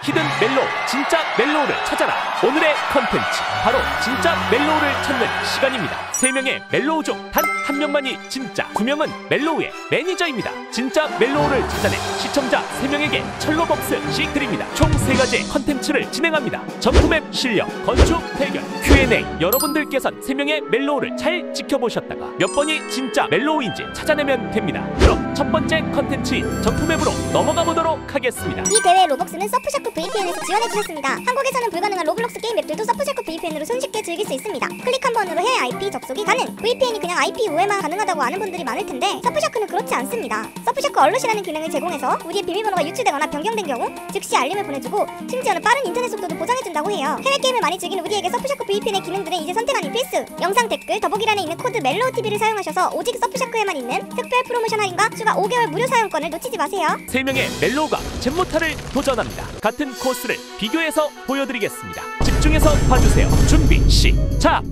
히든 멜로우, 진짜 멜로우를 찾아라. 오늘의 컨텐츠 바로 진짜 멜로우를 찾는 시간입니다. 3명의 멜로우 중 단 1명만이 진짜, 2명은 멜로우의 매니저입니다. 진짜 멜로우를 찾아낸 시청자 3명에게 철로벅스씩 드립니다. 총 3가지 컨텐츠를 진행합니다. 점프맵 실력, 건축 대결, Q&A. 여러분들께선 3명의 멜로우를 잘 지켜보셨다가 몇 번이 진짜 멜로우인지 찾아내면 됩니다. 그럼 첫 번째 컨텐츠인 점프맵으로 넘어가 보도록 하겠습니다. 이 대회 로벅스는 서프샤크 VPN에서 지원해주셨습니다. 한국에서는 불가능한 로블록스 게임 맵들도 서프샤크 VPN으로 손쉽게 즐길 수 있습니다. 클릭 한 번으로 해외 IP 접속이 가능. VPN이 그냥 IP 우회만 가능하다고 아는 분들이 많을 텐데 서프샤크는 그렇지 않습니다. 서프샤크 얼럿이라는 기능을 제공해서 우리의 비밀번호가 유출되거나 변경된 경우 즉시 알림을 보내주고 심지어는 빠른 인터넷 속도도 보장해준다고 해요. 해외 게임을 많이 즐기는 우리에게 서프샤크 VPN의 기능들은 이제 선택 아닌 필수. 영상 댓글 더보기란에 있는 코드 멜로우TV를 사용하셔서 오직 서프샤크에만 있는 특별 프로모션 할인과 추가 5개월 무료 사용권을 놓치지 마세요. 3명의 멜로우가 젠모타를 도전합니다. 같은 코스를 비교해서 보여드리겠습니다. 집중해서 봐주세요. 준비 시작!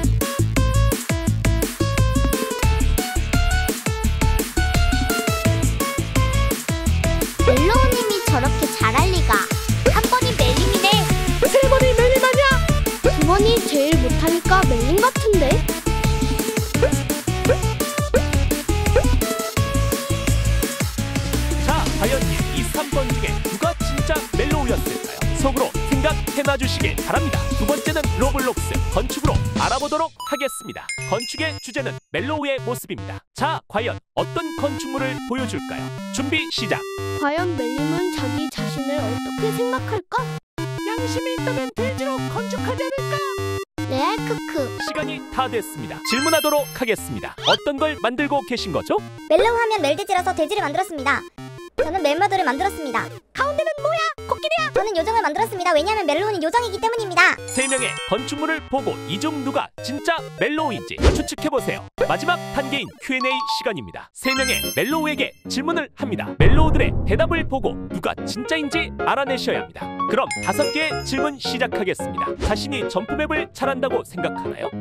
멜로우님이 저렇게 잘할 리가. 한 번이 멜링이네. 3번이 멜링 아니야? 2번이 제일 못하니까 멜링 같은데? 자, 과연 1, 2, 3번 중에 누가 진짜 멜로우였을까요? 속으로 생각해놔주시길 바랍니다. 두 번째는 로블록스 건축으로 알아보도록 하겠습니다. 건축의 주제는 멜로우의 모습입니다. 자, 과연 어떤 건축물을 보여줄까요? 준비 시작! 과연 멜링은 자기 자신을 어떻게 생각할까? 양심이 있다면 돼지로 건축하지 않을까? 레알 크크. 시간이 다 됐습니다. 질문하도록 하겠습니다. 어떤 걸 만들고 계신 거죠? 멜로우 하면 멜돼지라서 돼지를 만들었습니다. 저는 멜마도를 만들었습니다. 가운데는 뭐야? 코끼리야? 저는 요정을 만들었습니다. 왜냐하면 멜로우는 요정이기 때문입니다. 3명의 건축물을 보고 이 중 누가 진짜 멜로우인지 추측해보세요. 마지막 단계인 Q&A 시간입니다. 3명의 멜로우에게 질문을 합니다. 멜로우들의 대답을 보고 누가 진짜인지 알아내셔야 합니다. 그럼 5개의 질문 시작하겠습니다. 자신이 점프맵을 잘한다고 생각하나요?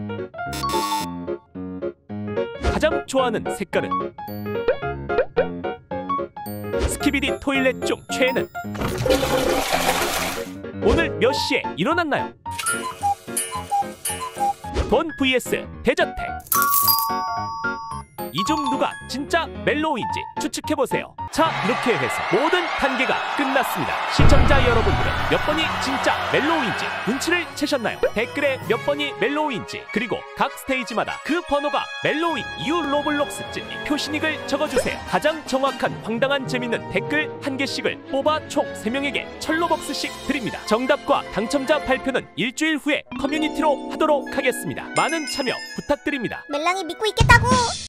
가장 좋아하는 색깔은? 스키비디 토일렛 중 최애는? 오늘 몇 시에 일어났나요? 돈 vs 대저택. 이 중 누가 진짜 멜로우인지 추측해보세요. 자, 이렇게 해서 모든 단계가 끝났습니다. 시청자 여러분들은 몇 번이 진짜 멜로우인지 눈치를 채셨나요? 댓글에 몇 번이 멜로우인지 그리고 각 스테이지마다 그 번호가 멜로우인 이유 로블록스쯤 표시닉을 적어주세요. 가장 정확한 황당한 재밌는 댓글 1개씩을 뽑아 총 3명에게 철로벅스씩 드립니다. 정답과 당첨자 발표는 일주일 후에 커뮤니티로 하도록 하겠습니다. 많은 참여 부탁드립니다. 멜랑이 믿고 있겠다고.